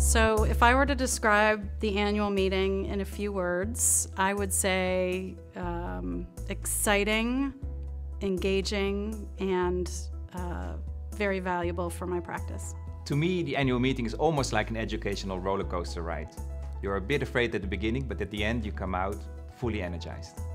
So if I were to describe the annual meeting in a few words, I would say exciting, engaging, and very valuable for my practice. To me, the annual meeting is almost like an educational roller coaster ride. You're a bit afraid at the beginning, but at the end you come out fully energized.